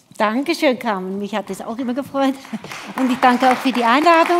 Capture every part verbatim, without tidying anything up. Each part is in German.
Dankeschön, Carmen. Mich hat es auch immer gefreut. Und ich danke auch für die Einladung.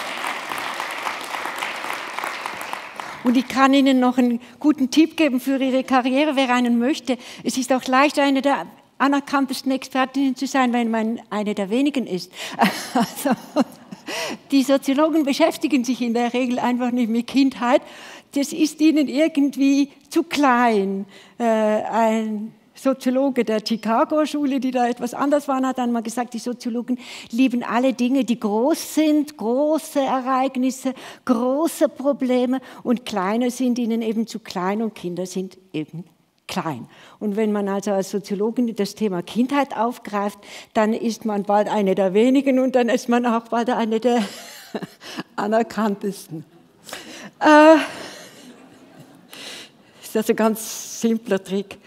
Und ich kann Ihnen noch einen guten Tipp geben für Ihre Karriere, wer einen möchte. Es ist auch leicht, eine der anerkanntesten Expertinnen zu sein, wenn man eine der wenigen ist. Also, die Soziologen beschäftigen sich in der Regel einfach nicht mit Kindheit. Das ist ihnen irgendwie zu klein. Äh, ein Soziologe der Chicago-Schule, die da etwas anders waren, hat einmal gesagt, die Soziologen lieben alle Dinge, die groß sind, große Ereignisse, große Probleme, und kleine sind ihnen eben zu klein und Kinder sind eben klein. Und wenn man also als Soziologin das Thema Kindheit aufgreift, dann ist man bald eine der wenigen und dann ist man auch bald eine der anerkanntesten. Äh, ist also ein ganz simpler Trick.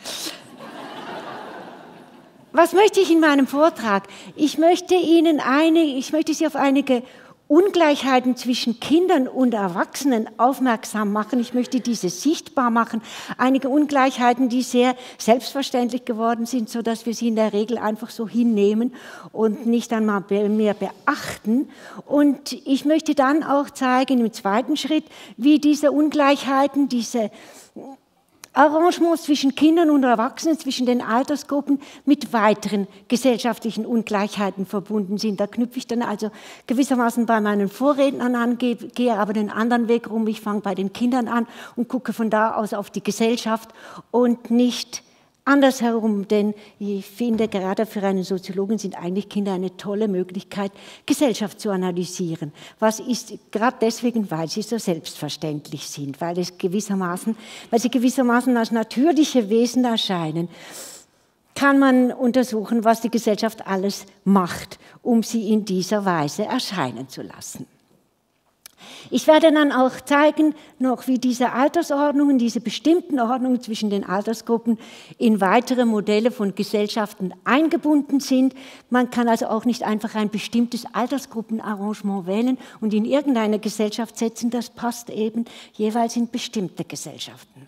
Was möchte ich in meinem Vortrag? Ich möchte Ihnen eine, ich möchte Sie auf einige Ungleichheiten zwischen Kindern und Erwachsenen aufmerksam machen. Ich möchte diese sichtbar machen. Einige Ungleichheiten, die sehr selbstverständlich geworden sind, sodass wir sie in der Regel einfach so hinnehmen und nicht einmal mehr beachten. Und ich möchte dann auch zeigen im zweiten Schritt, wie diese Ungleichheiten, diese Arrangements zwischen Kindern und Erwachsenen, zwischen den Altersgruppen mit weiteren gesellschaftlichen Ungleichheiten verbunden sind. Da knüpfe ich dann also gewissermaßen bei meinen Vorrednern an, gehe, gehe aber den anderen Weg rum. Ich fange bei den Kindern an und gucke von da aus auf die Gesellschaft und nicht andersherum, denn ich finde, gerade für einen Soziologen sind eigentlich Kinder eine tolle Möglichkeit, Gesellschaft zu analysieren. Was ist gerade deswegen, weil sie so selbstverständlich sind, weil, es gewissermaßen, weil sie gewissermaßen als natürliche Wesen erscheinen, kann man untersuchen, was die Gesellschaft alles macht, um sie in dieser Weise erscheinen zu lassen. Ich werde dann auch zeigen, noch wie diese Altersordnungen, diese bestimmten Ordnungen zwischen den Altersgruppen in weitere Modelle von Gesellschaften eingebunden sind. Man kann also auch nicht einfach ein bestimmtes Altersgruppenarrangement wählen und in irgendeine Gesellschaft setzen. Das passt eben jeweils in bestimmte Gesellschaften.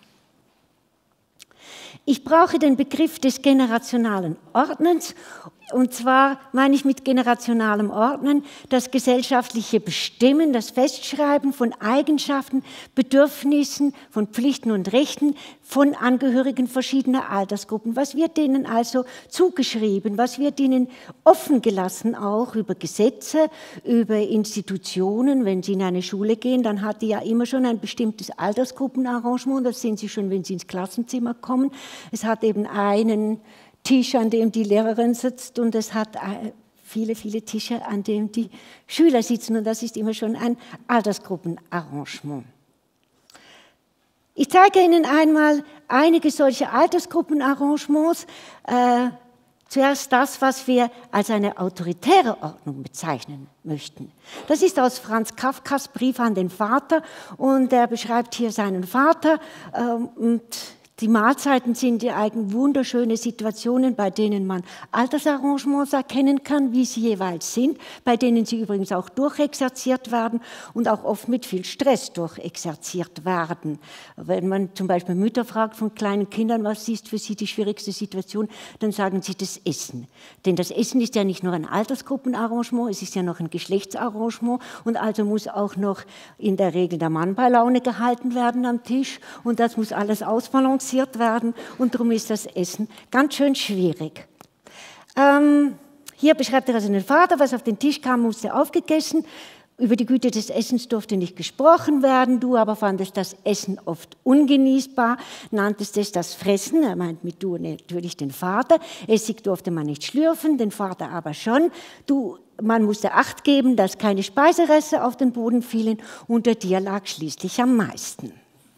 Ich brauche den Begriff des generationalen Ordnens. Und zwar meine ich mit generationalem Ordnen das gesellschaftliche Bestimmen, das Festschreiben von Eigenschaften, Bedürfnissen, von Pflichten und Rechten von Angehörigen verschiedener Altersgruppen. Was wird denen also zugeschrieben? Was wird ihnen offen gelassen auch über Gesetze, über Institutionen? Wenn Sie in eine Schule gehen, dann hat die ja immer schon ein bestimmtes Altersgruppenarrangement. Das sehen Sie schon, wenn Sie ins Klassenzimmer kommen. Es hat eben einen Tisch, an dem die Lehrerin sitzt, und es hat viele, viele Tische, an denen die Schüler sitzen, und das ist immer schon ein Altersgruppenarrangement. Ich zeige Ihnen einmal einige solche Altersgruppenarrangements. Äh, zuerst das, was wir als eine autoritäre Ordnung bezeichnen möchten. Das ist aus Franz Kafkas Brief an den Vater, und er beschreibt hier seinen Vater, äh, und die Mahlzeiten sind ja eigentlich wunderschöne Situationen, bei denen man Altersarrangements erkennen kann, wie sie jeweils sind, bei denen sie übrigens auch durchexerziert werden und auch oft mit viel Stress durchexerziert werden. Wenn man zum Beispiel Mütter fragt von kleinen Kindern, was ist für sie die schwierigste Situation, dann sagen sie das Essen. Denn das Essen ist ja nicht nur ein Altersgruppenarrangement, es ist ja noch ein Geschlechtsarrangement, und also muss auch noch in der Regel der Mann bei Laune gehalten werden am Tisch, und das muss alles ausbalanciert werden, und darum ist das Essen ganz schön schwierig. Ähm, hier beschreibt er also den Vater, was auf den Tisch kam, musste aufgegessen. Über die Güte des Essens durfte nicht gesprochen werden, du aber fandest das Essen oft ungenießbar, nanntest es das Fressen, er meint mit du natürlich den Vater. Essig durfte man nicht schlürfen, den Vater aber schon. Du, man musste Acht geben, dass keine Speisereste auf den Boden fielen, unter dir lag schließlich am meisten.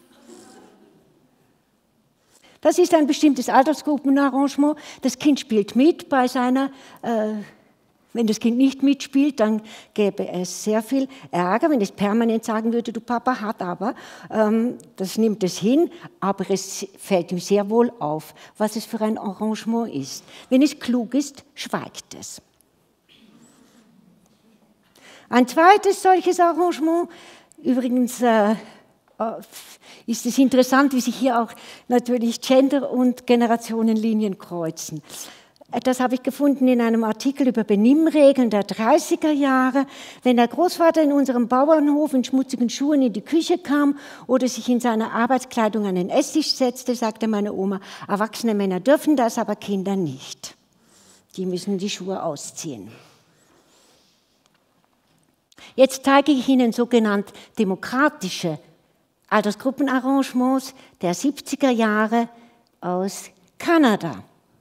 Das ist ein bestimmtes Altersgruppenarrangement. Das Kind spielt mit bei seiner, äh, wenn das Kind nicht mitspielt, dann gäbe es sehr viel Ärger, wenn es permanent sagen würde, du Papa hat aber, ähm, das nimmt es hin, aber es fällt ihm sehr wohl auf, was es für ein Arrangement ist. Wenn es klug ist, schweigt es. Ein zweites solches Arrangement, übrigens, äh, ist es interessant, wie sich hier auch natürlich Gender- und Generationenlinien kreuzen. Das habe ich gefunden in einem Artikel über Benimmregeln der dreißiger Jahre. Wenn der Großvater in unserem Bauernhof in schmutzigen Schuhen in die Küche kam oder sich in seiner Arbeitskleidung an den Esstisch setzte, sagte meine Oma, erwachsene Männer dürfen das, aber Kinder nicht. Die müssen die Schuhe ausziehen. Jetzt zeige ich Ihnen sogenannte demokratische Altersgruppenarrangements der siebziger Jahre aus Kanada.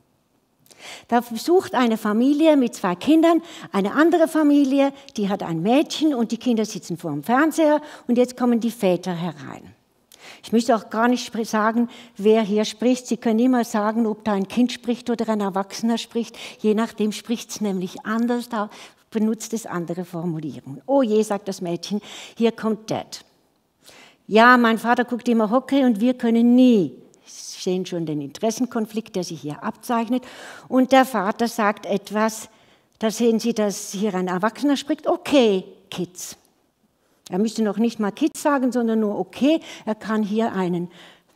Da besucht eine Familie mit zwei Kindern eine andere Familie, die hat ein Mädchen und die Kinder sitzen vor dem Fernseher und jetzt kommen die Väter herein. Ich müsste auch gar nicht sagen, wer hier spricht. Sie können immer sagen, ob da ein Kind spricht oder ein Erwachsener spricht. Je nachdem spricht es nämlich anders, da benutzt es andere Formulierungen. Oh je, sagt das Mädchen, hier kommt Dad. Ja, mein Vater guckt immer Hockey und wir können nie. Sie sehen schon den Interessenkonflikt, der sich hier abzeichnet. Und der Vater sagt etwas, da sehen Sie, dass hier ein Erwachsener spricht. Okay, Kids. Er müsste noch nicht mal Kids sagen, sondern nur okay. Er kann hier einen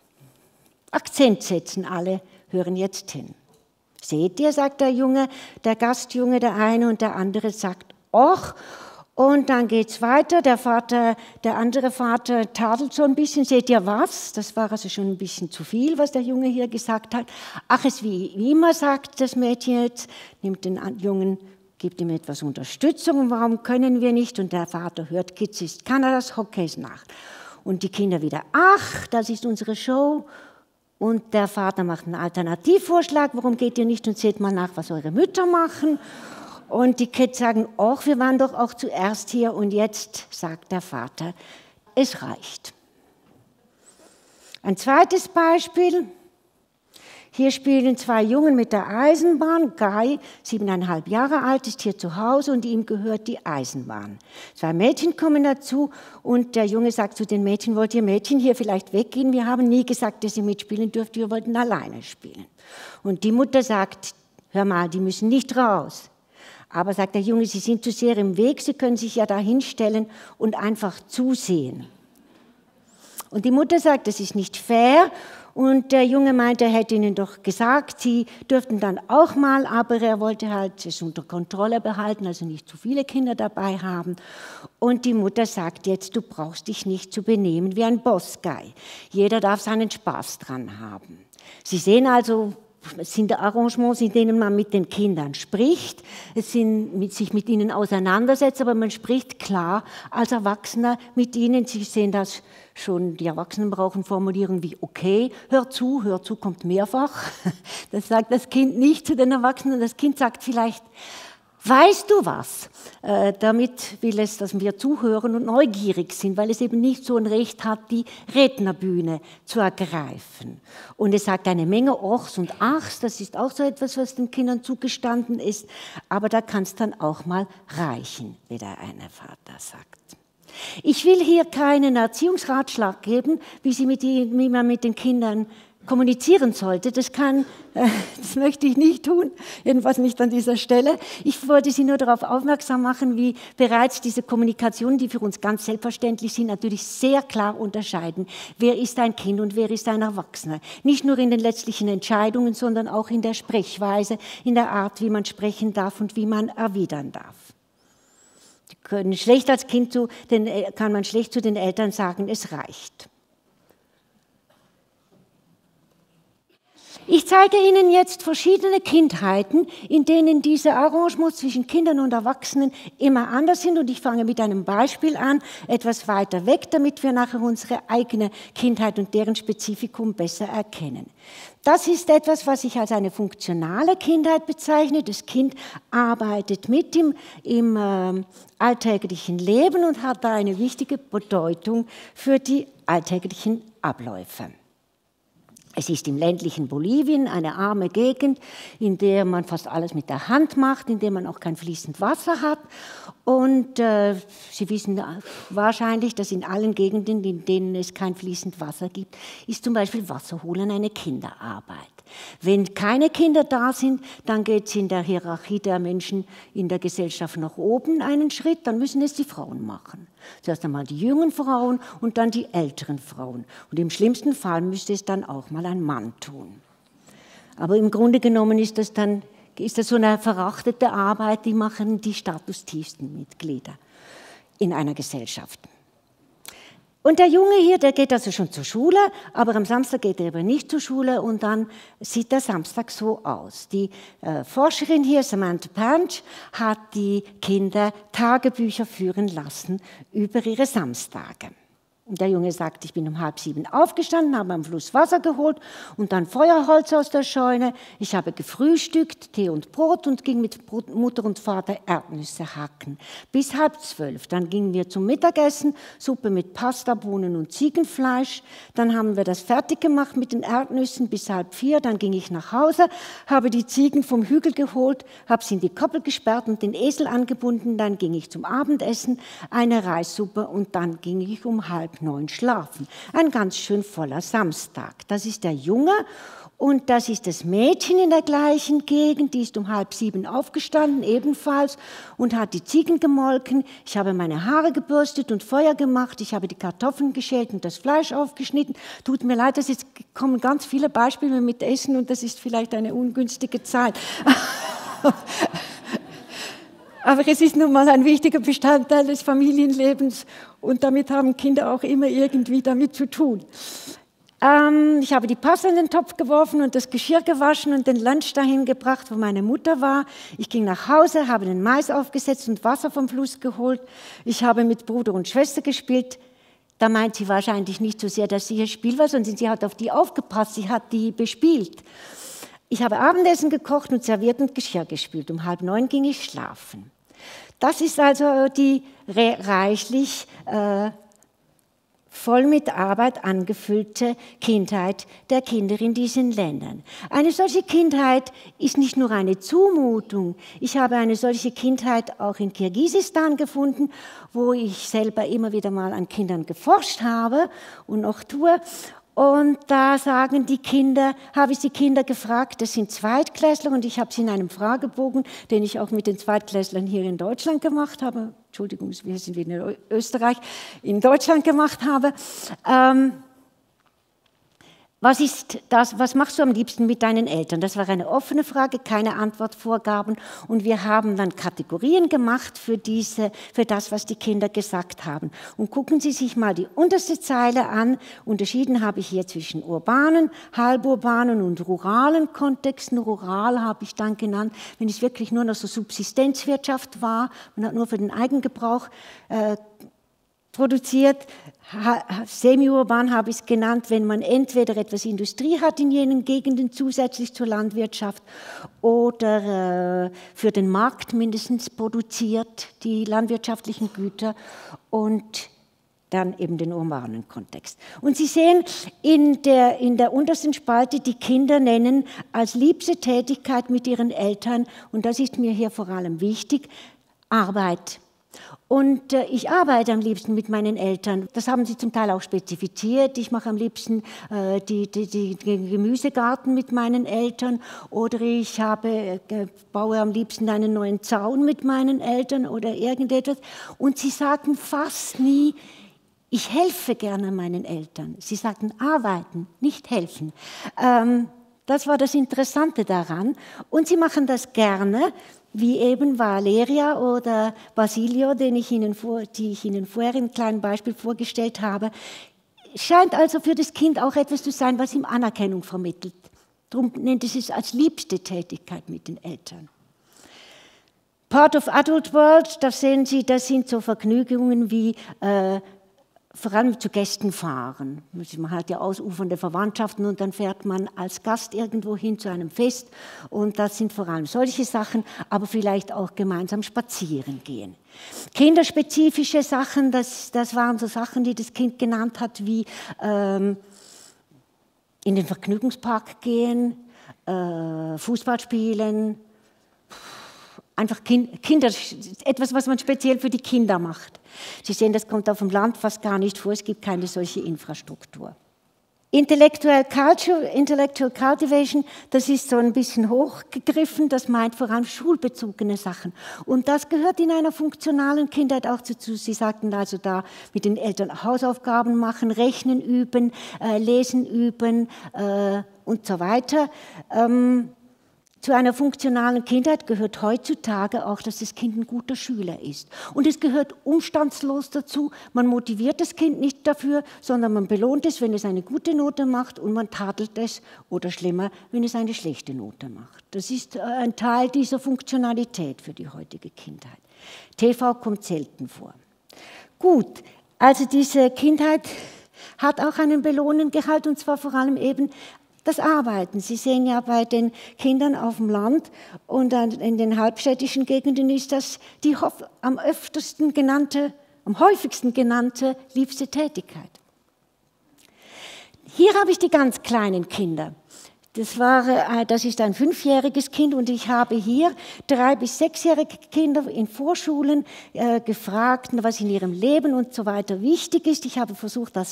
Akzent setzen. Alle hören jetzt hin. Seht ihr, sagt der Junge, der Gastjunge, der eine und der andere sagt och. Und dann geht's weiter. Der Vater, der andere Vater tadelt so ein bisschen. Seht ihr was? Das war also schon ein bisschen zu viel, was der Junge hier gesagt hat. Ach, es wie immer, sagt das Mädchen jetzt, nimmt den Jungen, gibt ihm etwas Unterstützung. Und warum können wir nicht? Und der Vater hört, Kids ist Kanadas Hockeynacht. Und die Kinder wieder, ach, das ist unsere Show. Und der Vater macht einen Alternativvorschlag. Warum geht ihr nicht und seht mal nach, was eure Mütter machen? Und die Kids sagen, ach, wir waren doch auch zuerst hier und jetzt sagt der Vater, es reicht. Ein zweites Beispiel, hier spielen zwei Jungen mit der Eisenbahn. Guy, siebeneinhalb Jahre alt, ist hier zu Hause und ihm gehört die Eisenbahn. Zwei Mädchen kommen dazu und der Junge sagt zu den Mädchen, wollt ihr Mädchen hier vielleicht weggehen? Wir haben nie gesagt, dass ihr mitspielen dürft, wir wollten alleine spielen. Und die Mutter sagt, hör mal, die müssen nicht raus. Aber sagt der Junge, Sie sind zu sehr im Weg, Sie können sich ja da hinstellen und einfach zusehen. Und die Mutter sagt, das ist nicht fair. Und der Junge meinte, er hätte ihnen doch gesagt, sie dürften dann auch mal, aber er wollte halt es unter Kontrolle behalten, also nicht zu viele Kinder dabei haben. Und die Mutter sagt jetzt, du brauchst dich nicht zu benehmen wie ein Boss-Guy. Jeder darf seinen Spaß dran haben. Sie sehen also, es sind Arrangements, in denen man mit den Kindern spricht, es sind mit, sich mit ihnen auseinandersetzt, aber man spricht klar als Erwachsener mit ihnen. Sie sehen das schon, die Erwachsenen brauchen Formulierungen wie okay, hör zu, hör zu kommt mehrfach. Das sagt das Kind nicht zu den Erwachsenen, das Kind sagt vielleicht, weißt du was? Äh, damit will es, dass wir zuhören und neugierig sind, weil es eben nicht so ein Recht hat, die Rednerbühne zu ergreifen. Und es sagt eine Menge Ochs und Achs, das ist auch so etwas, was den Kindern zugestanden ist, aber da kann es dann auch mal reichen, wie der eine Vater sagt. Ich will hier keinen Erziehungsratschlag geben, wie, sie mit die, wie man mit den Kindern kommunizieren sollte. Das kann, äh, das möchte ich nicht tun, jedenfalls nicht an dieser Stelle. Ich wollte Sie nur darauf aufmerksam machen, wie bereits diese Kommunikationen, die für uns ganz selbstverständlich sind, natürlich sehr klar unterscheiden. Wer ist ein Kind und wer ist ein Erwachsener? Nicht nur in den letztlichen Entscheidungen, sondern auch in der Sprechweise, in der Art, wie man sprechen darf und wie man erwidern darf. Die können schlecht als Kind zu, den, kann man schlecht zu den Eltern sagen, es reicht. Ich zeige Ihnen jetzt verschiedene Kindheiten, in denen diese Arrangements zwischen Kindern und Erwachsenen immer anders sind. Und ich fange mit einem Beispiel an, etwas weiter weg, damit wir nachher unsere eigene Kindheit und deren Spezifikum besser erkennen. Das ist etwas, was ich als eine funktionale Kindheit bezeichne. Das Kind arbeitet mit im, im äh, alltäglichen Leben und hat da eine wichtige Bedeutung für die alltäglichen Abläufe. Es ist im ländlichen Bolivien eine arme Gegend, in der man fast alles mit der Hand macht, in der man auch kein fließend Wasser hat. Und äh, Sie wissen wahrscheinlich, dass in allen Gegenden, in denen es kein fließend Wasser gibt, ist zum Beispiel Wasserholen eine Kinderarbeit. Wenn keine Kinder da sind, dann geht es in der Hierarchie der Menschen in der Gesellschaft nach oben einen Schritt, dann müssen es die Frauen machen. Zuerst einmal die jungen Frauen und dann die älteren Frauen. Und im schlimmsten Fall müsste es dann auch mal ein Mann tun. Aber im Grunde genommen ist das dann ist das so eine verachtete Arbeit, die machen die statustiefsten Mitglieder in einer Gesellschaft. Und der Junge hier, der geht also schon zur Schule, aber am Samstag geht er aber nicht zur Schule und dann sieht der Samstag so aus. Die äh, Forscherin hier, Samantha Panch, hat die Kinder Tagebücher führen lassen über ihre Samstage. Und der Junge sagt, ich bin um halb sieben aufgestanden, habe am Fluss Wasser geholt und dann Feuerholz aus der Scheune. Ich habe gefrühstückt, Tee und Brot und ging mit Mutter und Vater Erdnüsse hacken. Bis halb zwölf. Dann gingen wir zum Mittagessen, Suppe mit Pasta, Bohnen und Ziegenfleisch. Dann haben wir das fertig gemacht mit den Erdnüssen bis halb vier. Dann ging ich nach Hause, habe die Ziegen vom Hügel geholt, habe sie in die Koppel gesperrt und den Esel angebunden. Dann ging ich zum Abendessen, eine Reissuppe und dann ging ich um halb neun schlafen. Ein ganz schön voller Samstag. Das ist der Junge und das ist das Mädchen in der gleichen Gegend. Die ist um halb sieben aufgestanden, ebenfalls, und hat die Ziegen gemolken. Ich habe meine Haare gebürstet und Feuer gemacht. Ich habe die Kartoffeln geschält und das Fleisch aufgeschnitten. Tut mir leid, dass jetzt kommen ganz viele Beispiele mit Essen und das ist vielleicht eine ungünstige Zeit. Aber es ist nun mal ein wichtiger Bestandteil des Familienlebens und damit haben Kinder auch immer irgendwie damit zu tun. Ähm, ich habe die Pasta in den Topf geworfen und das Geschirr gewaschen und den Lunch dahin gebracht, wo meine Mutter war. Ich ging nach Hause, habe den Mais aufgesetzt und Wasser vom Fluss geholt. Ich habe mit Bruder und Schwester gespielt. Da meint sie wahrscheinlich nicht so sehr, dass sie ihr Spiel war, sondern sie hat auf die aufgepasst, sie hat die bespielt. Ich habe Abendessen gekocht und serviert und Geschirr gespült. Um halb neun ging ich schlafen. Das ist also die reichlich äh, voll mit Arbeit angefüllte Kindheit der Kinder in diesen Ländern. Eine solche Kindheit ist nicht nur eine Zumutung. Ich habe eine solche Kindheit auch in Kirgisistan gefunden, wo ich selber immer wieder mal an Kindern geforscht habe und noch tue. Und da sagen die Kinder, habe ich die Kinder gefragt, das sind Zweitklässler und ich habe sie in einem Fragebogen, den ich auch mit den Zweitklässlern hier in Deutschland gemacht habe, Entschuldigung, wir sind wieder in Österreich, in Deutschland gemacht habe, ähm, Was ist das, was machst du am liebsten mit deinen Eltern? Das war eine offene Frage, keine Antwortvorgaben. Und wir haben dann Kategorien gemacht für, diese, für das, was die Kinder gesagt haben. Und gucken Sie sich mal die unterste Zeile an. Unterschieden habe ich hier zwischen urbanen, halburbanen und ruralen Kontexten. Rural habe ich dann genannt, wenn es wirklich nur noch so Subsistenzwirtschaft war. Man hat nur für den Eigengebrauch äh, produziert. Semi-urban habe ich es genannt, wenn man entweder etwas Industrie hat in jenen Gegenden zusätzlich zur Landwirtschaft oder äh, für den Markt mindestens produziert die landwirtschaftlichen Güter und dann eben den urbanen Kontext. Und Sie sehen in der, in der untersten Spalte, die Kinder nennen als liebste Tätigkeit mit ihren Eltern, und das ist mir hier vor allem wichtig, Arbeit. Und äh, ich arbeite am liebsten mit meinen Eltern. Das haben sie zum Teil auch spezifiziert. Ich mache am liebsten äh, die, die, die, den Gemüsegarten mit meinen Eltern oder ich habe, äh, baue am liebsten einen neuen Zaun mit meinen Eltern oder irgendetwas. Und sie sagten fast nie, ich helfe gerne meinen Eltern. Sie sagten arbeiten, nicht helfen. Ähm, das war das Interessante daran. Und sie machen das gerne, wie eben Valeria oder Basilio, den ich Ihnen vor, die ich Ihnen vorher im kleinen Beispiel vorgestellt habe. Scheint also für das Kind auch etwas zu sein, was ihm Anerkennung vermittelt. Darum nennt es es als liebste Tätigkeit mit den Eltern. Part of Adult World, da sehen Sie, das sind so Vergnügungen wie äh, vor allem zu Gästen fahren. Man hat ja ausufernde Verwandtschaften und dann fährt man als Gast irgendwo hin zu einem Fest und das sind vor allem solche Sachen, aber vielleicht auch gemeinsam spazieren gehen. Kinderspezifische Sachen, das, das waren so Sachen, die das Kind genannt hat, wie ähm, in den Vergnügungspark gehen, äh, Fußball spielen, einfach kind, Kinder, etwas, was man speziell für die Kinder macht. Sie sehen, das kommt auf dem Land fast gar nicht vor, es gibt keine solche Infrastruktur. Intellectual Culture, Intellectual Cultivation, das ist so ein bisschen hochgegriffen, das meint vor allem schulbezogene Sachen. Und das gehört in einer funktionalen Kindheit auch dazu. Sie sagten also da mit den Eltern Hausaufgaben machen, rechnen üben, äh, lesen üben äh, und so weiter. Ähm, Zu einer funktionalen Kindheit gehört heutzutage auch, dass das Kind ein guter Schüler ist. Und es gehört umstandslos dazu. Man motiviert das Kind nicht dafür, sondern man belohnt es, wenn es eine gute Note macht, und man tadelt es, oder schlimmer, wenn es eine schlechte Note macht. Das ist ein Teil dieser Funktionalität für die heutige Kindheit. T V kommt selten vor. Gut, also diese Kindheit hat auch einen Belohnungsgehalt, und zwar vor allem eben das Arbeiten. Sie sehen ja bei den Kindern auf dem Land und in den halbstädtischen Gegenden ist das die am öftesten genannte, am häufigsten genannte liebste Tätigkeit. Hier habe ich die ganz kleinen Kinder. Das, war, das ist ein fünfjähriges Kind, und ich habe hier drei- bis sechsjährige Kinder in Vorschulen äh, gefragt, was in ihrem Leben und so weiter wichtig ist. Ich habe versucht, das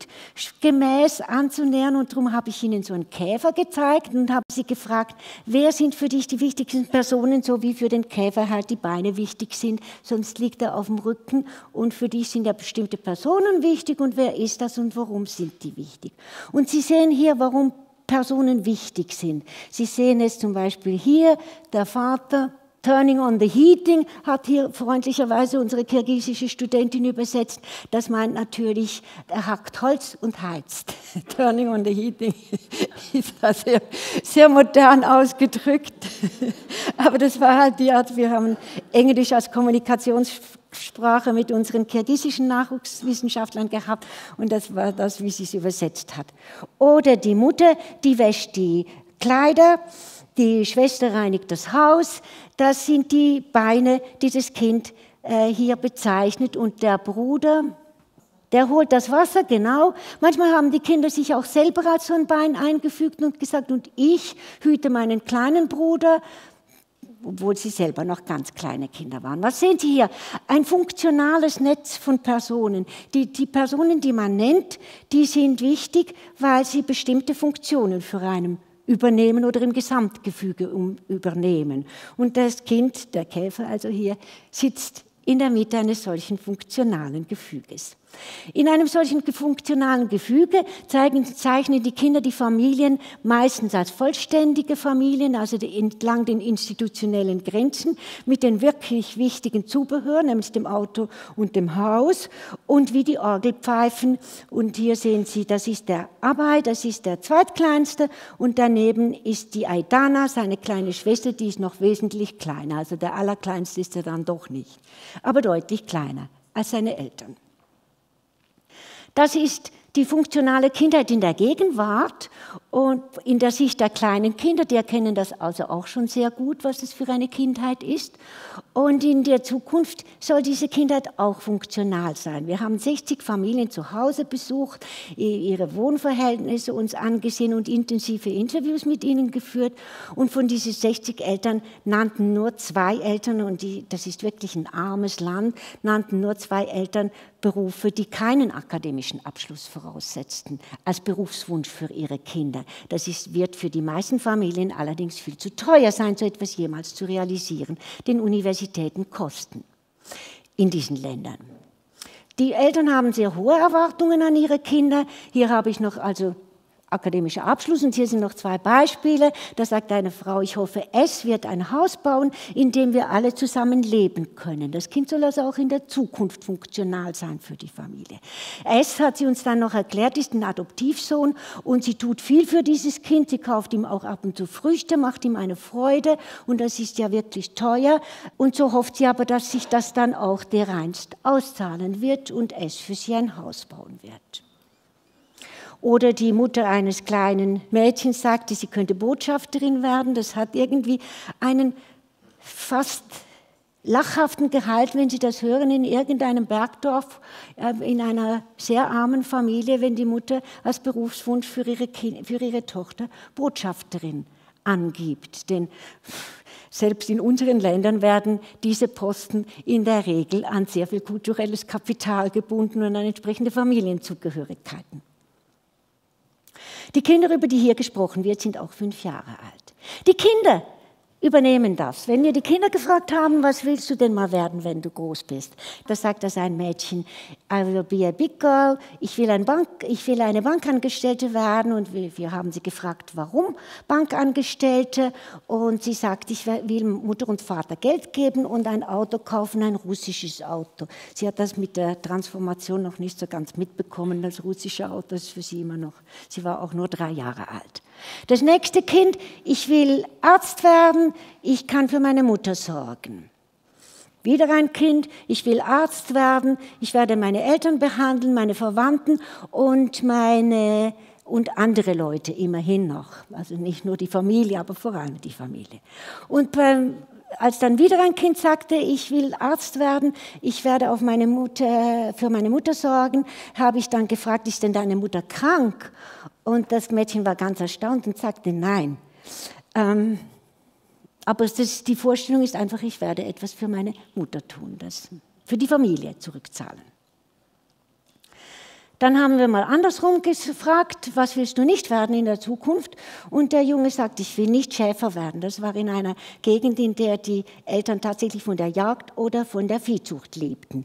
kindgemäß anzunähern, und darum habe ich ihnen so einen Käfer gezeigt und habe sie gefragt, wer sind für dich die wichtigsten Personen, so wie für den Käfer halt die Beine wichtig sind, sonst liegt er auf dem Rücken, und für dich sind ja bestimmte Personen wichtig, und wer ist das und warum sind die wichtig? Und Sie sehen hier, warum Personen wichtig sind. Sie sehen es zum Beispiel hier, der Vater, turning on the heating, hat hier freundlicherweise unsere kirgisische Studentin übersetzt. Das meint natürlich, er hackt Holz und heizt. Turning on the heating ist da sehr, sehr modern ausgedrückt. Aber das war halt die Art, wir haben Englisch als Kommunikationssprache mit unseren kirgisischen Nachwuchswissenschaftlern gehabt, und das war das, wie sie es übersetzt hat. Oder die Mutter, die wäscht die Kleider, die Schwester reinigt das Haus. Das sind die Beine, die das Kind äh, hier bezeichnet. Und der Bruder, der holt das Wasser, genau. Manchmal haben die Kinder sich auch selber als so ein Bein eingefügt und gesagt, und ich hüte meinen kleinen Bruder, obwohl sie selber noch ganz kleine Kinder waren. Was sehen Sie hier? Ein funktionales Netz von Personen. Die, die Personen, die man nennt, die sind wichtig, weil sie bestimmte Funktionen für einen übernehmen oder im Gesamtgefüge um, übernehmen. Und das Kind, der Käfer also hier, sitzt in der Mitte eines solchen funktionalen Gefüges. In einem solchen funktionalen Gefüge zeigen, zeichnen die Kinder die Familien meistens als vollständige Familien, also die, entlang den institutionellen Grenzen, mit den wirklich wichtigen Zubehör, nämlich dem Auto und dem Haus, und wie die Orgelpfeifen. Und hier sehen Sie, das ist der Abai, das ist der zweitkleinste, und daneben ist die Aidana, seine kleine Schwester, die ist noch wesentlich kleiner. Also der allerkleinste ist er dann doch nicht, aber deutlich kleiner als seine Eltern. Das ist die funktionale Kindheit in der Gegenwart, und in der Sicht der kleinen Kinder, die erkennen das also auch schon sehr gut, was es für eine Kindheit ist. Und in der Zukunft soll diese Kindheit auch funktional sein. Wir haben sechzig Familien zu Hause besucht, ihre Wohnverhältnisse uns angesehen und intensive Interviews mit ihnen geführt. Und von diesen sechzig Eltern nannten nur zwei Eltern, und die, das ist wirklich ein armes Land, nannten nur zwei Eltern Berufe, die keinen akademischen Abschluss voraussetzten, als Berufswunsch für ihre Kinder. Das ist, wird für die meisten Familien allerdings viel zu teuer sein, so etwas jemals zu realisieren. Denn Universitäten kosten in diesen Ländern. Die Eltern haben sehr hohe Erwartungen an ihre Kinder. Hier habe ich noch also akademischer Abschluss, und hier sind noch zwei Beispiele. Da sagt eine Frau, ich hoffe, es wird ein Haus bauen, in dem wir alle zusammen leben können. Das Kind soll also auch in der Zukunft funktional sein für die Familie. Es, hat sie uns dann noch erklärt, ist ein Adoptivsohn, und sie tut viel für dieses Kind. Sie kauft ihm auch ab und zu Früchte, macht ihm eine Freude, und das ist ja wirklich teuer. Und so hofft sie aber, dass sich das dann auch dereinst auszahlen wird und es für sie ein Haus bauen wird. Oder die Mutter eines kleinen Mädchens sagte, sie könnte Botschafterin werden. Das hat irgendwie einen fast lachhaften Gehalt, wenn Sie das hören, in irgendeinem Bergdorf, in einer sehr armen Familie, wenn die Mutter als Berufswunsch für ihre, kind, für ihre Tochter Botschafterin angibt. Denn selbst in unseren Ländern werden diese Posten in der Regel an sehr viel kulturelles Kapital gebunden und an entsprechende Familienzugehörigkeiten. Die Kinder, über die hier gesprochen wird, sind auch fünf Jahre alt. Die Kinder, übernehmen das. Wenn wir die Kinder gefragt haben, was willst du denn mal werden, wenn du groß bist? Da sagt das ein Mädchen, I will be a big girl, ich will, ein Bank, ich will eine Bankangestellte werden. Und wir, wir haben sie gefragt, warum Bankangestellte? Und sie sagt, ich will Mutter und Vater Geld geben und ein Auto kaufen, ein russisches Auto. Sie hat das mit der Transformation noch nicht so ganz mitbekommen. Das russische Auto ist für sie immer noch, sie war auch nur drei Jahre alt. Das nächste Kind, ich will Arzt werden, ich kann für meine Mutter sorgen. Wieder ein Kind, ich will Arzt werden, ich werde meine Eltern behandeln, meine Verwandten und, meine, und andere Leute immerhin noch. Also nicht nur die Familie, aber vor allem die Familie. Und beim, als dann wieder ein Kind sagte, ich will Arzt werden, ich werde auf meine Mutter, für meine Mutter sorgen, habe ich dann gefragt, ist denn deine Mutter krank? Und das Mädchen war ganz erstaunt und sagte, nein. Ähm, aber das, die Vorstellung ist einfach, ich werde etwas für meine Mutter tun, das für die Familie zurückzahlen. Dann haben wir mal andersrum gefragt, was willst du nicht werden in der Zukunft? Und der Junge sagt, ich will nicht Schäfer werden. Das war in einer Gegend, in der die Eltern tatsächlich von der Jagd oder von der Viehzucht lebten.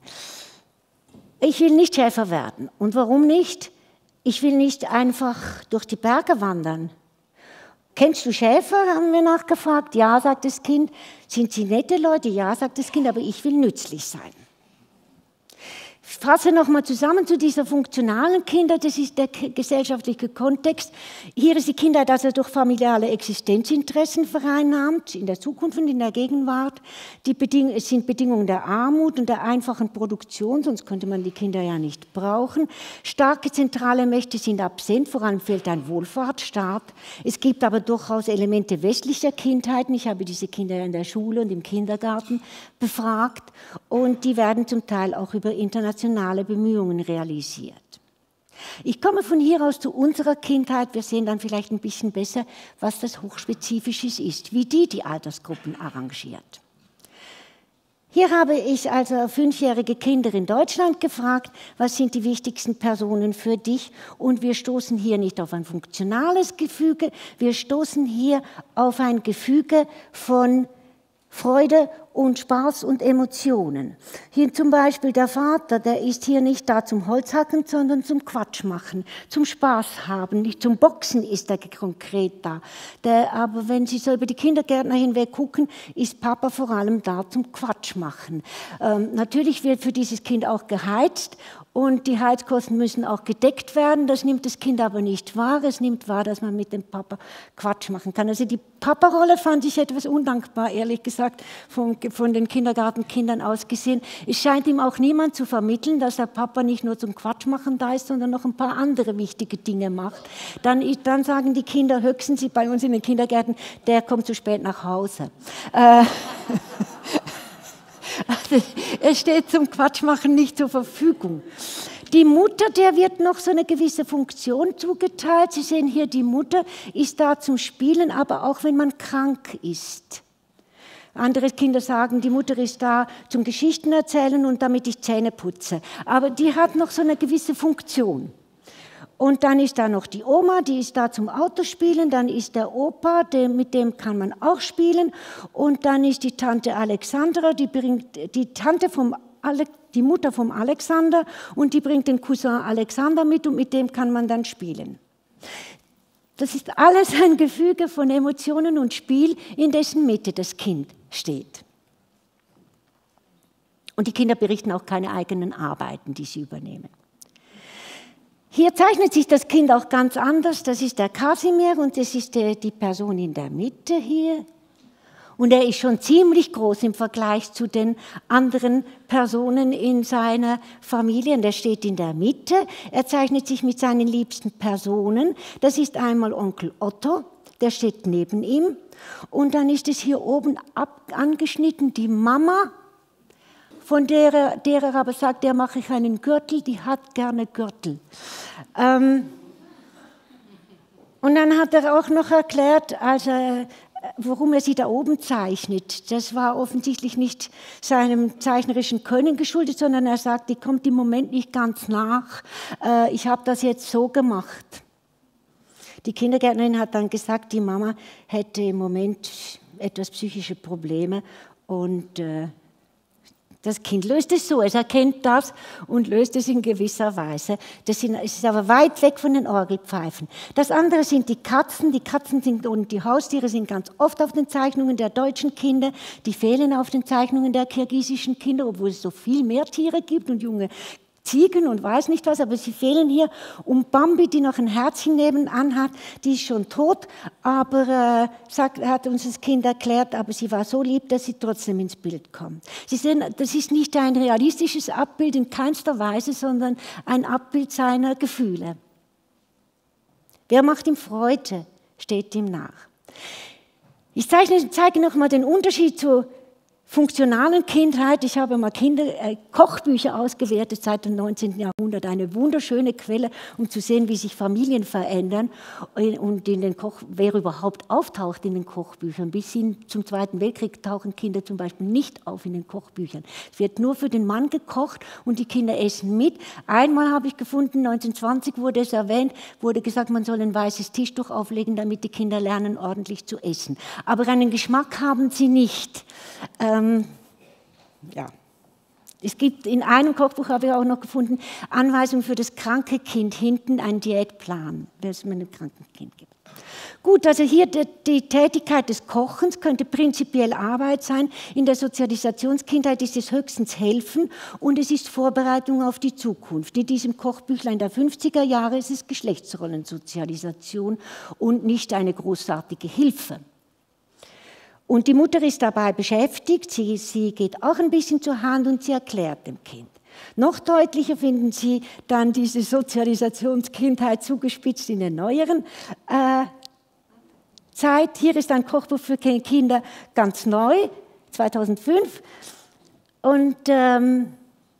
Ich will nicht Schäfer werden. Und warum nicht? Ich will nicht einfach durch die Berge wandern. Kennst du Schäfer, haben wir nachgefragt. Ja, sagt das Kind. Sind sie nette Leute? Ja, sagt das Kind, aber ich will nützlich sein. Ich fasse nochmal zusammen zu dieser funktionalen Kindheit, das ist der gesellschaftliche Kontext. Hier ist die Kindheit also durch familiale Existenzinteressen vereinnahmt, in der Zukunft und in der Gegenwart. Die Beding- es sind Bedingungen der Armut und der einfachen Produktion, sonst könnte man die Kinder ja nicht brauchen. Starke zentrale Mächte sind absent, vor allem fehlt ein Wohlfahrtsstaat. Es gibt aber durchaus Elemente westlicher Kindheiten. Ich habe diese Kinder in der Schule und im Kindergarten befragt und die werden zum Teil auch über internationale Bemühungen realisiert. Ich komme von hier aus zu unserer Kindheit. Wir sehen dann vielleicht ein bisschen besser, was das Hochspezifisches ist, wie die die Altersgruppen arrangiert. Hier habe ich also fünfjährige Kinder in Deutschland gefragt, was sind die wichtigsten Personen für dich? Und wir stoßen hier nicht auf ein funktionales Gefüge, wir stoßen hier auf ein Gefüge von Freude und Spaß und Emotionen. Hier zum Beispiel der Vater, der ist hier nicht da zum Holzhacken, sondern zum Quatsch machen, zum Spaß haben. Nicht zum Boxen ist er konkret da. Der, aber wenn Sie so über die Kindergärtner hinweg gucken, ist Papa vor allem da zum Quatsch machen. Ähm, natürlich wird für dieses Kind auch geheizt und die Heizkosten müssen auch gedeckt werden. Das nimmt das Kind aber nicht wahr. Es nimmt wahr, dass man mit dem Papa Quatsch machen kann. Also die Papa-Rolle fand ich etwas undankbar, ehrlich gesagt, von, von den Kindergartenkindern aus gesehen. Es scheint ihm auch niemand zu vermitteln, dass der Papa nicht nur zum Quatsch machen da ist, sondern noch ein paar andere wichtige Dinge macht. Dann, dann sagen die Kinder höchstens bei uns in den Kindergärten, der kommt zu spät nach Hause. Äh, Also, er steht zum Quatschmachen nicht zur Verfügung. Die Mutter, der wird noch so eine gewisse Funktion zugeteilt. Sie sehen hier, die Mutter ist da zum Spielen, aber auch wenn man krank ist. Andere Kinder sagen, die Mutter ist da zum Geschichten erzählen und damit ich Zähne putze. Aber die hat noch so eine gewisse Funktion. Und dann ist da noch die Oma, die ist da zum Autospielen, dann ist der Opa, der, mit dem kann man auch spielen, und dann ist die Tante Alexandra, die bringt die Tante vom Ale, die Mutter vom Alexander, und die bringt den Cousin Alexander mit und mit dem kann man dann spielen. Das ist alles ein Gefüge von Emotionen und Spiel, in dessen Mitte das Kind steht. Und die Kinder berichten auch keine eigenen Arbeiten, die sie übernehmen. Hier zeichnet sich das Kind auch ganz anders. Das ist der Kasimir und das ist die, die Person in der Mitte hier. Und er ist schon ziemlich groß im Vergleich zu den anderen Personen in seiner Familie. Und er steht in der Mitte. Er zeichnet sich mit seinen liebsten Personen. Das ist einmal Onkel Otto, der steht neben ihm. Und dann ist es hier oben ab, angeschnitten die Mama, von der er, der er aber sagt, der mache ich einen Gürtel, die hat gerne Gürtel. Ähm, und dann hat er auch noch erklärt, also, warum er sie da oben zeichnet. Das war offensichtlich nicht seinem zeichnerischen Können geschuldet, sondern er sagt, die kommt im Moment nicht ganz nach. Äh, ich habe das jetzt so gemacht. Die Kindergärtnerin hat dann gesagt, die Mama hätte im Moment etwas psychische Probleme und äh, das Kind löst es so, es erkennt das und löst es in gewisser Weise. Das sind, es ist aber weit weg von den Orgelpfeifen. Das andere sind die Katzen. Die Katzen sind, und die Haustiere sind ganz oft auf den Zeichnungen der deutschen Kinder. Die fehlen auf den Zeichnungen der kirgisischen Kinder, obwohl es so viel mehr Tiere gibt und junge Ziegen und weiß nicht was, aber sie fehlen hier. Und Bambi, die noch ein Herzchen nebenan hat, die ist schon tot, aber äh, sagt, hat uns das Kind erklärt, aber sie war so lieb, dass sie trotzdem ins Bild kommt. Sie sehen, das ist nicht ein realistisches Abbild in keinster Weise, sondern ein Abbild seiner Gefühle. Wer macht ihm Freude, steht ihm nach. Ich zeichne, zeige noch mal den Unterschied zu funktionalen Kindheit. Ich habe mal Kinder, äh, Kochbücher ausgewertet seit dem neunzehnten Jahrhundert. Eine wunderschöne Quelle, um zu sehen, wie sich Familien verändern und in den Koch, wer überhaupt auftaucht in den Kochbüchern. Bis hin zum Zweiten Weltkrieg tauchen Kinder zum Beispiel nicht auf in den Kochbüchern. Es wird nur für den Mann gekocht und die Kinder essen mit. Einmal habe ich gefunden, neunzehnhundertzwanzig wurde es erwähnt, wurde gesagt, man soll ein weißes Tischtuch auflegen, damit die Kinder lernen, ordentlich zu essen. Aber einen Geschmack haben sie nicht. Ähm, ja. Es gibt in einem Kochbuch, habe ich auch noch gefunden, Anweisungen für das kranke Kind, hinten ein Diätplan, wenn es einem kranken Kind gibt. Gut, also hier die, die Tätigkeit des Kochens könnte prinzipiell Arbeit sein. In der Sozialisationskindheit ist es höchstens helfen und es ist Vorbereitung auf die Zukunft. In diesem Kochbüchlein der fünfziger Jahre ist es Geschlechtsrollensozialisation und nicht eine großartige Hilfe. Und die Mutter ist dabei beschäftigt, sie, sie geht auch ein bisschen zur Hand und sie erklärt dem Kind. Noch deutlicher finden Sie dann diese Sozialisationskindheit zugespitzt in der neueren äh, Zeit. Hier ist ein Kochbuch für Kinder ganz neu, zweitausendfünf. Und ähm,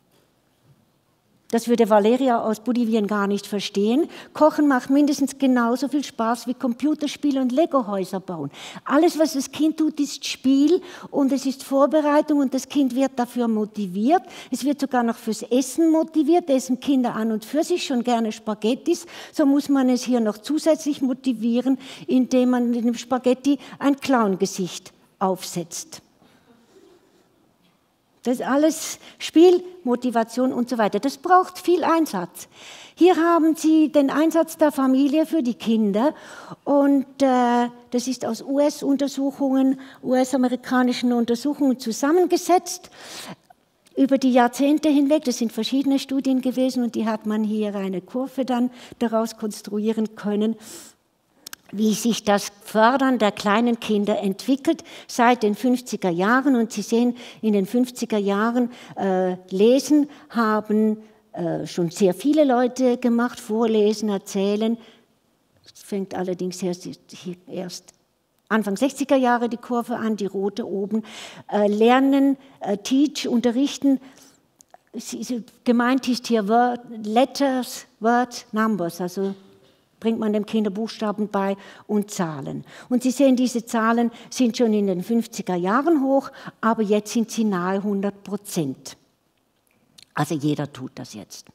das würde Valeria aus Bolivien gar nicht verstehen. Kochen macht mindestens genauso viel Spaß wie Computerspiele und Lego-Häuser bauen. Alles, was das Kind tut, ist Spiel und es ist Vorbereitung und das Kind wird dafür motiviert. Es wird sogar noch fürs Essen motiviert. Essen Kinder an und für sich schon gerne Spaghettis. So muss man es hier noch zusätzlich motivieren, indem man in dem Spaghetti ein Clown-Gesicht aufsetzt. Das ist alles Spiel, Motivation und so weiter. Das braucht viel Einsatz. Hier haben Sie den Einsatz der Familie für die Kinder und äh, das ist aus U S-Untersuchungen, U S-amerikanischen Untersuchungen zusammengesetzt über die Jahrzehnte hinweg. Das sind verschiedene Studien gewesen und die hat man hier eine Kurve dann daraus konstruieren können, wie sich das Fördern der kleinen Kinder entwickelt seit den fünfziger Jahren. Und Sie sehen, in den fünfziger Jahren äh, Lesen haben äh, schon sehr viele Leute gemacht, Vorlesen, Erzählen. Es fängt allerdings erst, erst Anfang sechziger Jahre die Kurve an, die rote oben. Äh, lernen, äh, teach, unterrichten. Gemeint ist hier Word, Letters, Words, Numbers, also bringt man dem Kinder Buchstaben bei und Zahlen. Und Sie sehen, diese Zahlen sind schon in den fünfziger Jahren hoch, aber jetzt sind sie nahe hundert Prozent. Also jeder tut das jetzt.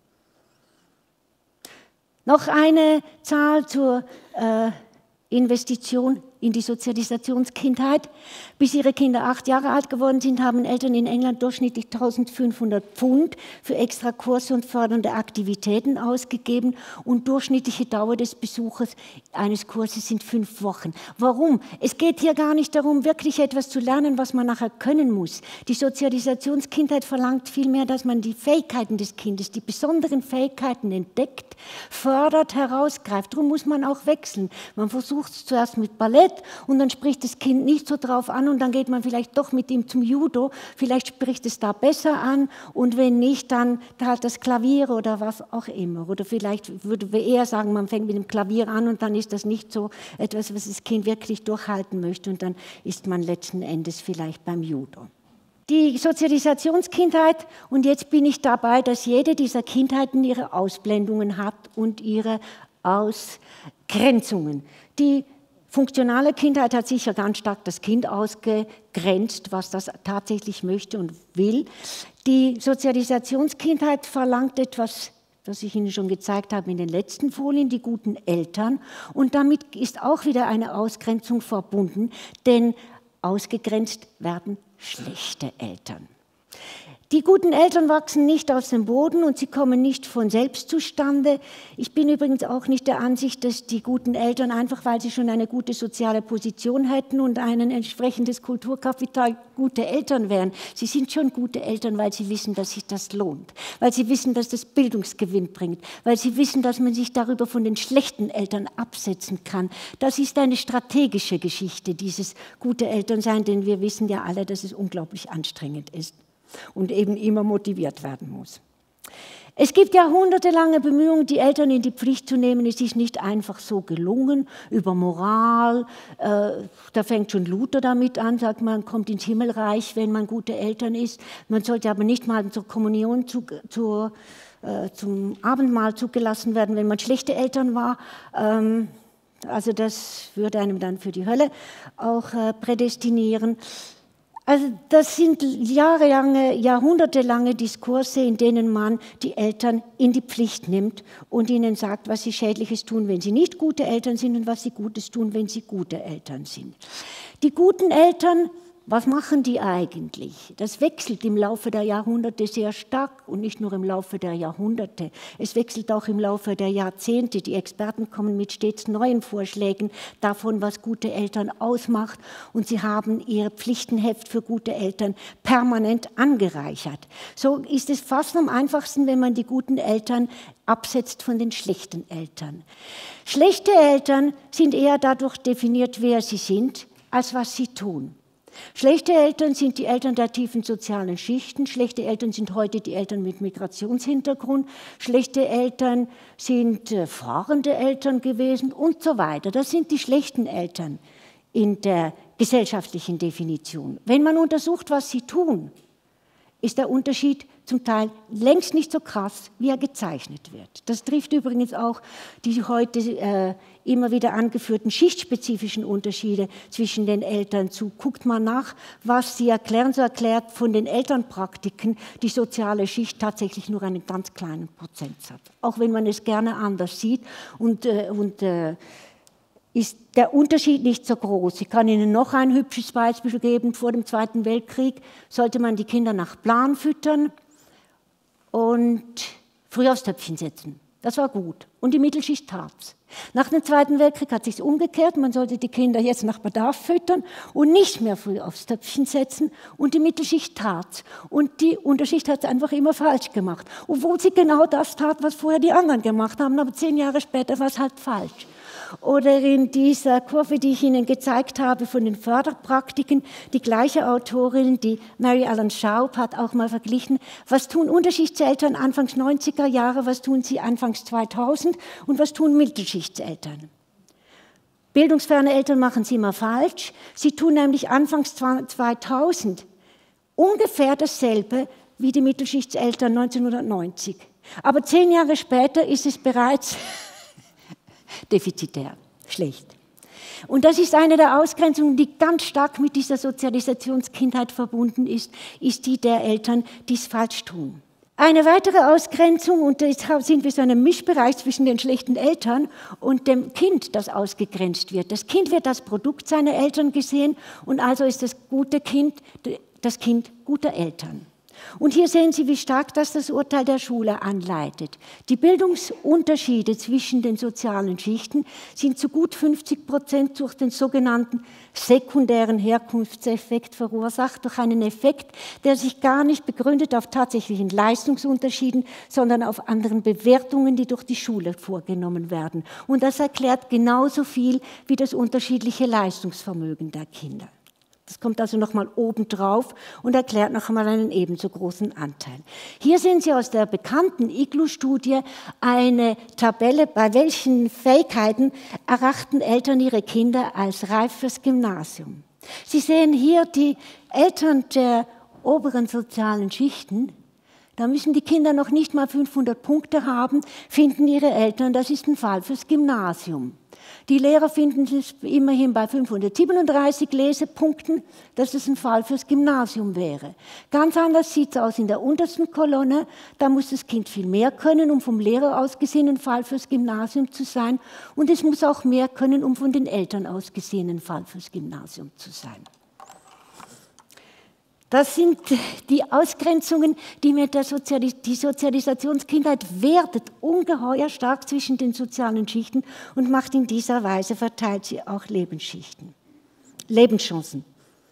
Noch eine Zahl zur äh, Investition in die Sozialisationskindheit. Bis ihre Kinder acht Jahre alt geworden sind, haben Eltern in England durchschnittlich eintausendfünfhundert Pfund für extra Kurse und fördernde Aktivitäten ausgegeben und durchschnittliche Dauer des Besuches eines Kurses sind fünf Wochen. Warum? Es geht hier gar nicht darum, wirklich etwas zu lernen, was man nachher können muss. Die Sozialisationskindheit verlangt vielmehr, dass man die Fähigkeiten des Kindes, die besonderen Fähigkeiten entdeckt, fördert, herausgreift. Darum muss man auch wechseln. Man versucht es zuerst mit Ballett und dann spricht das Kind nicht so drauf an und dann geht man vielleicht doch mit ihm zum Judo, vielleicht spricht es da besser an und wenn nicht, dann halt das Klavier oder was auch immer. Oder vielleicht würde wir eher sagen, man fängt mit dem Klavier an und dann ist das nicht so etwas, was das Kind wirklich durchhalten möchte und dann ist man letzten Endes vielleicht beim Judo. Die Sozialisationskindheit, und jetzt bin ich dabei, dass jede dieser Kindheiten ihre Ausblendungen hat und ihre Ausgrenzungen. Die funktionale Kindheit hat sicher ganz stark das Kind ausgegrenzt, was das tatsächlich möchte und will. Die Sozialisationskindheit verlangt etwas, das ich Ihnen schon gezeigt habe in den letzten Folien, die guten Eltern. Und damit ist auch wieder eine Ausgrenzung verbunden, denn Ausgegrenzt werden schlechte Eltern. Die guten Eltern wachsen nicht aus dem Boden und sie kommen nicht von selbst zustande. Ich bin übrigens auch nicht der Ansicht, dass die guten Eltern, einfach weil sie schon eine gute soziale Position hätten und ein entsprechendes Kulturkapital, gute Eltern wären. Sie sind schon gute Eltern, weil sie wissen, dass sich das lohnt, weil sie wissen, dass das Bildungsgewinn bringt, weil sie wissen, dass man sich darüber von den schlechten Eltern absetzen kann. Das ist eine strategische Geschichte, dieses gute Elternsein, denn wir wissen ja alle, dass es unglaublich anstrengend ist und eben immer motiviert werden muss. Es gibt jahrhundertelange Bemühungen, die Eltern in die Pflicht zu nehmen. Es ist nicht einfach so gelungen, über Moral. Äh, da fängt schon Luther damit an, sagt man, kommt ins Himmelreich, wenn man gute Eltern ist. Man sollte aber nicht mal zur Kommunion, zu, zur, äh, zum Abendmahl zugelassen werden, wenn man schlechte Eltern war. Ähm, also das würde einem dann für die Hölle auch äh, prädestinieren. Also das sind jahrelange, jahrhundertelange Diskurse, in denen man die Eltern in die Pflicht nimmt und ihnen sagt, was sie Schädliches tun, wenn sie nicht gute Eltern sind und was sie Gutes tun, wenn sie gute Eltern sind. Die guten Eltern, was machen die eigentlich? Das wechselt im Laufe der Jahrhunderte sehr stark und nicht nur im Laufe der Jahrhunderte. Es wechselt auch im Laufe der Jahrzehnte. Die Experten kommen mit stets neuen Vorschlägen davon, was gute Eltern ausmacht. Und sie haben ihr Pflichtenheft für gute Eltern permanent angereichert. So ist es fast am einfachsten, wenn man die guten Eltern absetzt von den schlechten Eltern. Schlechte Eltern sind eher dadurch definiert, wer sie sind, als was sie tun. Schlechte Eltern sind die Eltern der tiefen sozialen Schichten. Schlechte Eltern sind heute die Eltern mit Migrationshintergrund. Schlechte Eltern sind äh, fahrende Eltern gewesen und so weiter. Das sind die schlechten Eltern in der gesellschaftlichen Definition. Wenn man untersucht, was sie tun, ist der Unterschied zum Teil längst nicht so krass, wie er gezeichnet wird. Das trifft übrigens auch die heute äh, immer wieder angeführten schichtspezifischen Unterschiede zwischen den Eltern zu. Guckt mal nach, was sie erklären. So erklärt von den Elternpraktiken die soziale Schicht tatsächlich nur einen ganz kleinen Prozentsatz. Auch wenn man es gerne anders sieht und, äh, und äh, ist der Unterschied nicht so groß. Ich kann Ihnen noch ein hübsches Beispiel geben. Vor dem Zweiten Weltkrieg sollte man die Kinder nach Plan füttern und früh aufs Töpfchen setzen. Das war gut. Und die Mittelschicht tat's. Nach dem Zweiten Weltkrieg hat sich's umgekehrt. Man sollte die Kinder jetzt nach Bedarf füttern und nicht mehr früh aufs Töpfchen setzen. Und die Mittelschicht tat's. Und die Unterschicht hat es einfach immer falsch gemacht. Obwohl sie genau das tat, was vorher die anderen gemacht haben. Aber zehn Jahre später war es halt falsch. Oder in dieser Kurve, die ich Ihnen gezeigt habe von den Förderpraktiken, die gleiche Autorin, die Mary Ellen Schaub, hat auch mal verglichen, was tun Unterschichtseltern Anfangs neunziger Jahre, was tun sie Anfangs zweitausend und was tun Mittelschichtseltern. Bildungsferne Eltern machen sie immer falsch. Sie tun nämlich Anfangs zweitausend ungefähr dasselbe wie die Mittelschichtseltern neunzehnhundertneunzig. Aber zehn Jahre später ist es bereits defizitär, schlecht. Und das ist eine der Ausgrenzungen, die ganz stark mit dieser Sozialisationskindheit verbunden ist, ist die der Eltern, die es falsch tun. Eine weitere Ausgrenzung, und jetzt sind wir so in einem Mischbereich zwischen den schlechten Eltern und dem Kind, das ausgegrenzt wird. Das Kind wird als Produkt seiner Eltern gesehen und also ist das gute Kind das Kind guter Eltern. Und hier sehen Sie, wie stark das das Urteil der Schule anleitet. Die Bildungsunterschiede zwischen den sozialen Schichten sind zu gut fünfzig Prozent durch den sogenannten sekundären Herkunftseffekt verursacht, durch einen Effekt, der sich gar nicht begründet auf tatsächlichen Leistungsunterschieden, sondern auf anderen Bewertungen, die durch die Schule vorgenommen werden. Und das erklärt genauso viel wie das unterschiedliche Leistungsvermögen der Kinder. Das kommt also nochmal obendrauf und erklärt noch einmal einen ebenso großen Anteil. Hier sehen Sie aus der bekannten I G L U-Studie eine Tabelle, bei welchen Fähigkeiten erachten Eltern ihre Kinder als reif fürs Gymnasium. Sie sehen hier die Eltern der oberen sozialen Schichten. Da müssen die Kinder noch nicht mal fünfhundert Punkte haben, finden ihre Eltern, das ist ein Fall fürs Gymnasium. Die Lehrer finden es immerhin bei fünfhundertsiebenunddreißig Lesepunkten, dass es ein Fall fürs Gymnasium wäre. Ganz anders sieht es aus in der untersten Kolonne. Da muss das Kind viel mehr können, um vom Lehrer aus gesehen ein Fall fürs Gymnasium zu sein. Und es muss auch mehr können, um von den Eltern aus gesehen ein Fall fürs Gymnasium zu sein. Das sind die Ausgrenzungen, die mit der Sozialis die Sozialisationskindheit wertet ungeheuer stark zwischen den sozialen Schichten und macht in dieser Weise, verteilt sie auch Lebensschichten, Lebenschancen.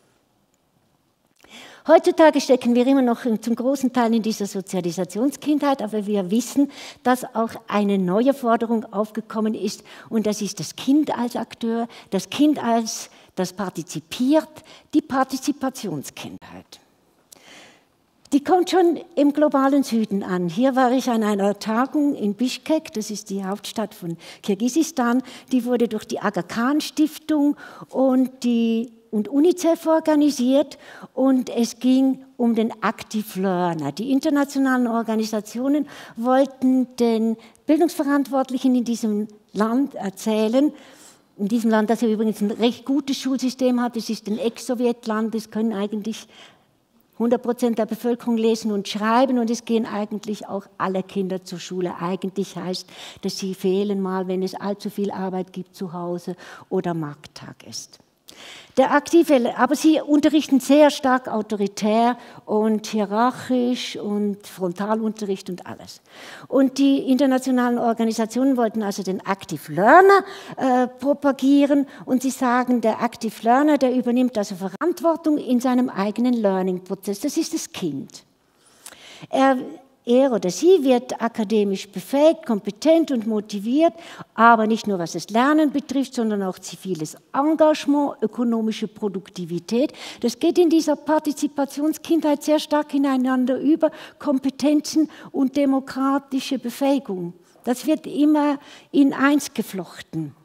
Heutzutage stecken wir immer noch zum großen Teil in dieser Sozialisationskindheit, aber wir wissen, dass auch eine neue Forderung aufgekommen ist und das ist das Kind als Akteur, das Kind als das partizipiert, die Partizipationskindheit. Die kommt schon im globalen Süden an. Hier war ich an einer Tagung in Bischkek, das ist die Hauptstadt von Kirgisistan, die wurde durch die Aga Khan Stiftung und die und UNICEF organisiert und es ging um den Active Learner. Die internationalen Organisationen wollten den Bildungsverantwortlichen in diesem Land erzählen, in diesem Land, das ja übrigens ein recht gutes Schulsystem hat, es ist ein Ex-Sowjetland, es können eigentlich hundert Prozent der Bevölkerung lesen und schreiben und es gehen eigentlich auch alle Kinder zur Schule. Eigentlich heißt, dass sie fehlen mal, wenn es allzu viel Arbeit gibt zu Hause oder Markttag ist. Der aktive, aber sie unterrichten sehr stark autoritär und hierarchisch und Frontalunterricht und alles. Und die internationalen Organisationen wollten also den Active Learner äh, propagieren und sie sagen, der Active Learner, der übernimmt also Verantwortung in seinem eigenen Learning-Prozess. Das ist das Kind. Er Er oder sie wird akademisch befähigt, kompetent und motiviert, aber nicht nur was das Lernen betrifft, sondern auch ziviles Engagement, ökonomische Produktivität. Das geht in dieser Partizipationskindheit sehr stark ineinander über, Kompetenzen und demokratische Befähigung. Das wird immer in eins geflochten.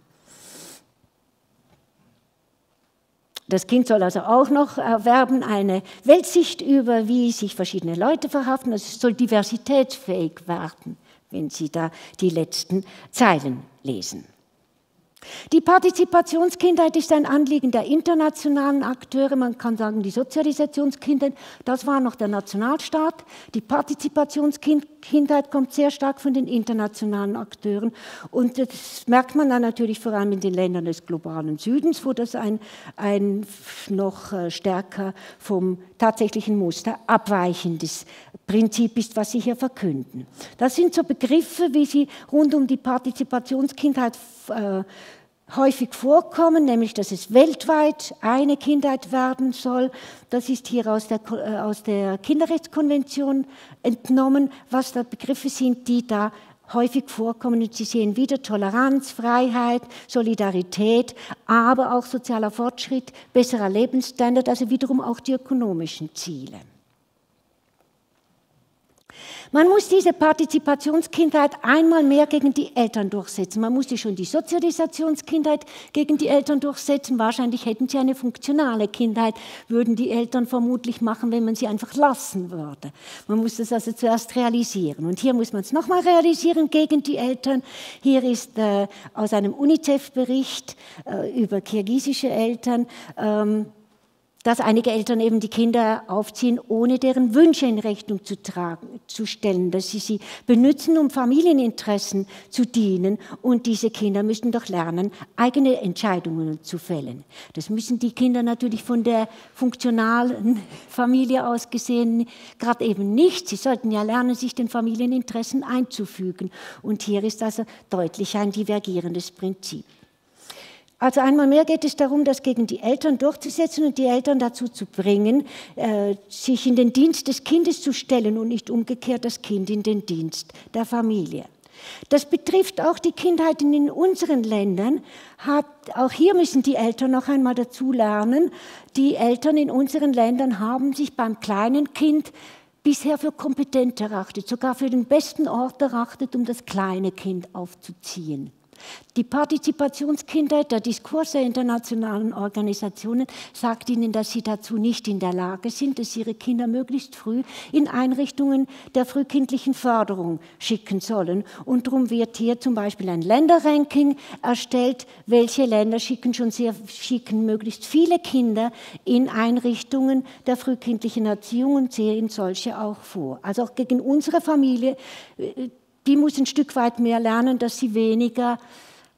Das Kind soll also auch noch erwerben eine Weltsicht über, wie sich verschiedene Leute verhalten. Also es soll diversitätsfähig werden, wenn Sie da die letzten Zeilen lesen. Die Partizipationskindheit ist ein Anliegen der internationalen Akteure. Man kann sagen, die Sozialisationskindheit, das war noch der Nationalstaat. Die Partizipationskindheit kommt sehr stark von den internationalen Akteuren. Und das merkt man dann natürlich vor allem in den Ländern des globalen Südens, wo das ein, ein noch stärker vom tatsächlichen Muster abweichendes Prinzip ist, was Sie hier verkünden. Das sind so Begriffe, wie sie rund um die Partizipationskindheit äh, häufig vorkommen, nämlich, dass es weltweit eine Kindheit werden soll. Das ist hier aus der, äh, aus der Kinderrechtskonvention entnommen, was da Begriffe sind, die da häufig vorkommen. Und Sie sehen wieder Toleranz, Freiheit, Solidarität, aber auch sozialer Fortschritt, besserer Lebensstandard, also wiederum auch die ökonomischen Ziele. Man muss diese Partizipationskindheit einmal mehr gegen die Eltern durchsetzen. Man musste schon die Sozialisationskindheit gegen die Eltern durchsetzen. Wahrscheinlich hätten sie eine funktionale Kindheit, würden die Eltern vermutlich machen, wenn man sie einfach lassen würde. Man muss das also zuerst realisieren. Und hier muss man es nochmal realisieren gegen die Eltern. Hier ist äh, aus einem UNICEF-Bericht äh, über kirgisische Eltern, ähm, dass einige Eltern eben die Kinder aufziehen, ohne deren Wünsche in Rechnung zu, tragen, zu stellen, dass sie sie benutzen, um Familieninteressen zu dienen. Und diese Kinder müssen doch lernen, eigene Entscheidungen zu fällen. Das müssen die Kinder natürlich von der funktionalen Familie aus gesehen gerade eben nicht. Sie sollten ja lernen, sich den Familieninteressen einzufügen. Und hier ist also deutlich ein divergierendes Prinzip. Also einmal mehr geht es darum, das gegen die Eltern durchzusetzen und die Eltern dazu zu bringen, äh, sich in den Dienst des Kindes zu stellen und nicht umgekehrt das Kind in den Dienst der Familie. Das betrifft auch die Kindheit in unseren Ländern. Hat, auch hier müssen die Eltern noch einmal dazu lernen. Die Eltern in unseren Ländern haben sich beim kleinen Kind bisher für kompetent erachtet, sogar für den besten Ort erachtet, um das kleine Kind aufzuziehen. Die Partizipationskindheit, der Diskurs der internationalen Organisationen sagt ihnen, dass sie dazu nicht in der Lage sind, dass sie ihre Kinder möglichst früh in Einrichtungen der frühkindlichen Förderung schicken sollen. Und darum wird hier zum Beispiel ein Länderranking erstellt, welche Länder schicken schon sehr schicken möglichst viele Kinder in Einrichtungen der frühkindlichen Erziehung und sehen solche auch vor. Also auch gegen unsere Familie, die muss ein Stück weit mehr lernen, dass sie weniger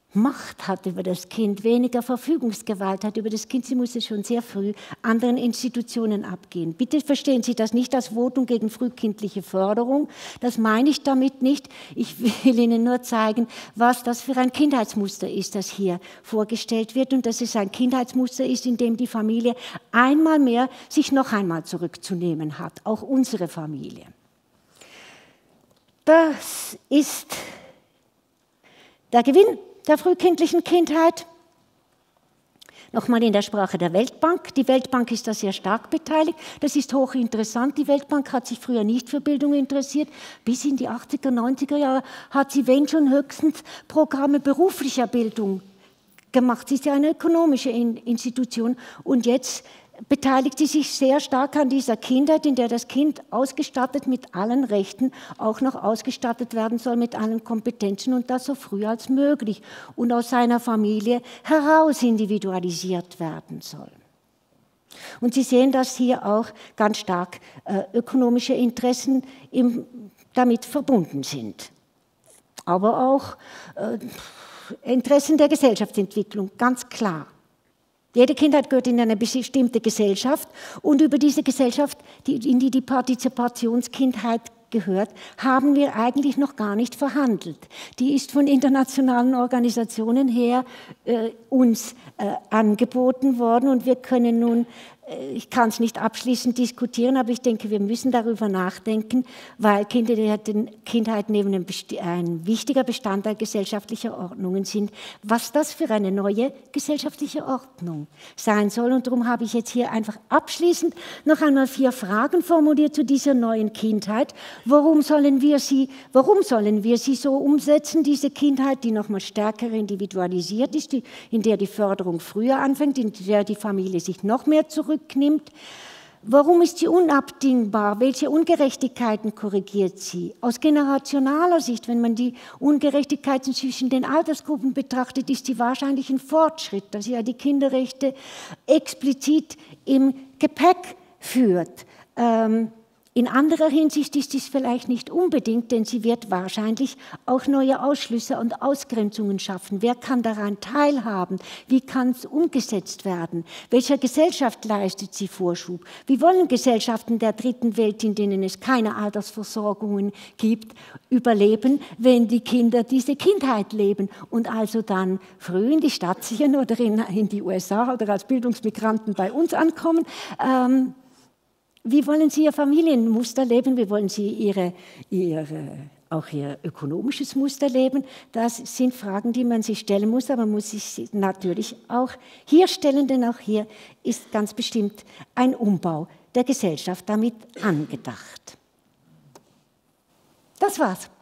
Macht hat über das Kind, weniger Verfügungsgewalt hat über das Kind. Sie musste schon sehr früh anderen Institutionen abgehen. Bitte verstehen Sie das nicht als Votum gegen frühkindliche Förderung. Das meine ich damit nicht. Ich will Ihnen nur zeigen, was das für ein Kindheitsmuster ist, das hier vorgestellt wird. Und dass es ein Kindheitsmuster ist, in dem die Familie einmal mehr sich noch einmal zurückzunehmen hat. Auch unsere Familie. Das ist der Gewinn der frühkindlichen Kindheit. Nochmal in der Sprache der Weltbank. Die Weltbank ist da sehr stark beteiligt. Das ist hochinteressant. Die Weltbank hat sich früher nicht für Bildung interessiert. Bis in die achtziger, neunziger Jahre hat sie, wenn schon, höchstens Programme beruflicher Bildung gemacht. Sie ist ja eine ökonomische Institution. Und jetzt beteiligt sie sich sehr stark an dieser Kindheit, in der das Kind ausgestattet mit allen Rechten auch noch ausgestattet werden soll mit allen Kompetenzen und das so früh als möglich und aus seiner Familie heraus individualisiert werden soll. Und Sie sehen, dass hier auch ganz stark äh, ökonomische Interessen im, damit verbunden sind. Aber auch äh, Interessen der Gesellschaftsentwicklung, ganz klar. Jede Kindheit gehört in eine bestimmte Gesellschaft und über diese Gesellschaft, in die die Partizipationskindheit gehört, haben wir eigentlich noch gar nicht verhandelt. Die ist von internationalen Organisationen her äh, uns äh, angeboten worden und wir können nun, äh, ich kann es nicht abschließend diskutieren, aber ich denke, wir müssen darüber nachdenken, weil Kindheit neben einem ein wichtiger Bestandteil gesellschaftlicher Ordnungen sind, was das für eine neue gesellschaftliche Ordnung sein soll. Und darum habe ich jetzt hier einfach abschließend noch einmal vier Fragen formuliert zu dieser neuen Kindheit. Warum sollen wir sie, warum sollen wir sie so umsetzen, diese Kindheit, die noch mal stärker individualisiert ist, die, in der die Förderung früher anfängt, in der die Familie sich noch mehr zurücknimmt? Warum ist sie unabdingbar? Welche Ungerechtigkeiten korrigiert sie? Aus generationaler Sicht, wenn man die Ungerechtigkeiten zwischen den Altersgruppen betrachtet, ist sie wahrscheinlich ein Fortschritt, dass sie ja die Kinderrechte explizit im Gepäck führt. Ähm, In anderer Hinsicht ist dies vielleicht nicht unbedingt, denn sie wird wahrscheinlich auch neue Ausschlüsse und Ausgrenzungen schaffen. Wer kann daran teilhaben? Wie kann es umgesetzt werden? Welcher Gesellschaft leistet sie Vorschub? Wie wollen Gesellschaften der dritten Welt, in denen es keine Altersversorgungen gibt, überleben, wenn die Kinder diese Kindheit leben und also dann früh in die Stadt ziehen oder in, in die U S A oder als Bildungsmigranten bei uns ankommen? Ähm, Wie wollen Sie Ihr Familienmuster leben? Wie wollen Sie ihre, ihre, auch Ihr ökonomisches Muster leben? Das sind Fragen, die man sich stellen muss, aber man muss sich natürlich auch hier stellen, denn auch hier ist ganz bestimmt ein Umbau der Gesellschaft damit angedacht. Das war's.